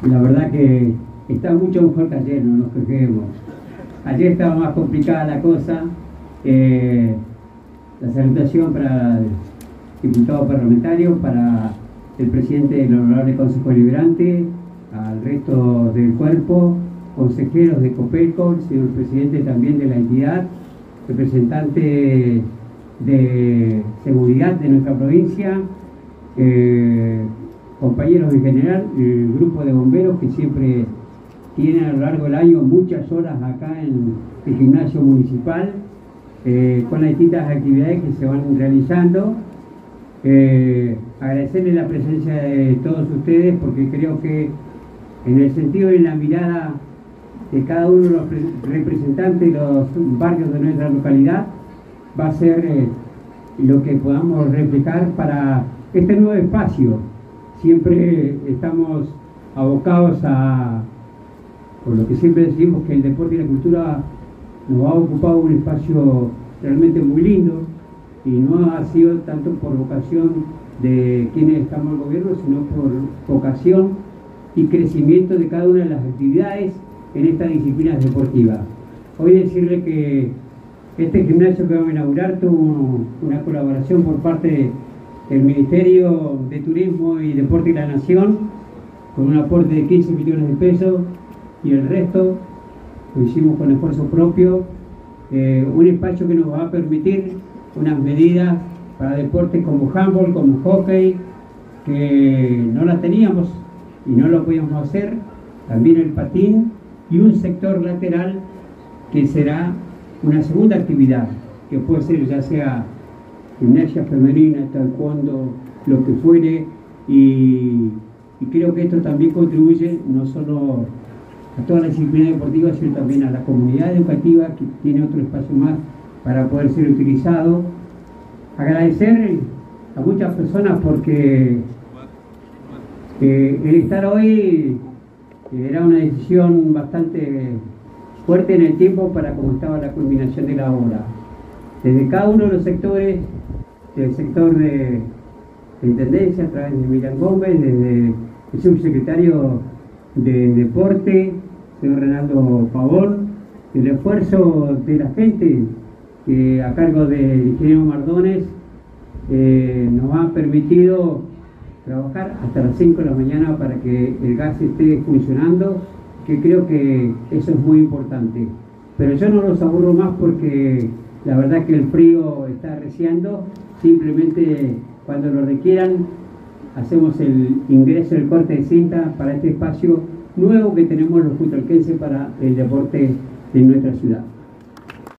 La verdad que está mucho mejor que ayer, no nos quejemos. Ayer estaba más complicada la cosa. La salutación para el diputado parlamentario, para el presidente del Honorable Consejo Deliberante, al resto del cuerpo, consejeros de Copelco, el señor presidente también de la entidad, representante de seguridad de nuestra provincia, compañeros en general, el grupo de bomberos que siempre tienen a lo largo del año muchas horas acá en el gimnasio municipal, con las distintas actividades que se van realizando. Agradecerles la presencia de todos ustedes, porque creo que en el sentido de la mirada de cada uno de los representantes de los barrios de nuestra localidad va a ser lo que podamos reflejar para este nuevo espacio. Siempre estamos abocados a, por lo que siempre decimos, que el deporte y la cultura nos ha ocupado un espacio realmente muy lindo, y no ha sido tanto por vocación de quienes estamos en el gobierno, sino por vocación y crecimiento de cada una de las actividades en estas disciplinas deportivas. Hoy decirle que este gimnasio que vamos a inaugurar tuvo una colaboración por parte del Ministerio de Turismo y Deporte de la Nación, con un aporte de 15 millones de pesos, y el resto lo hicimos con esfuerzo propio. Un espacio que nos va a permitir unas medidas para deportes como handball, como hockey, que no las teníamos y no lo podíamos hacer, también el patín, y un sector lateral que será una segunda actividad, que puede ser ya sea gimnasia femenina, taekwondo, lo que fuere, y creo que esto también contribuye no solo a toda la disciplina deportiva, sino también a la comunidad educativa, que tiene otro espacio más para poder ser utilizado. Agradecer a muchas personas porque el estar hoy era una decisión bastante fuerte en el tiempo para cómo estaba la culminación de la obra. Desde cada uno de los sectores, del sector de Intendencia, a través de Miriam Gómez, desde el subsecretario de Deporte, señor Renaldo Pavón, el esfuerzo de la gente que a cargo del ingeniero Mardones nos ha permitido trabajar hasta las 5 de la mañana para que el gas esté funcionando, que creo que eso es muy importante. Pero yo no los aburro más, porque la verdad que el frío está arreciando. Simplemente cuando lo requieran hacemos el ingreso del corte de cinta para este espacio nuevo que tenemos los cutalquenses para el deporte de nuestra ciudad.